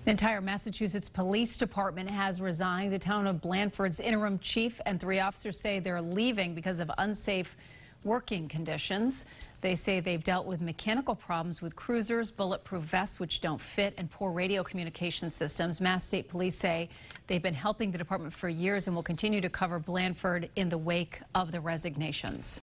An entire Massachusetts Police Department has resigned. The town of Blandford's interim chief and 3 officers say they're leaving because of unsafe working conditions. They say they've dealt with mechanical problems with cruisers, bulletproof vests which don't fit, and poor radio communication systems. Mass State Police say they've been helping the department for years and will continue to cover Blandford in the wake of the resignations.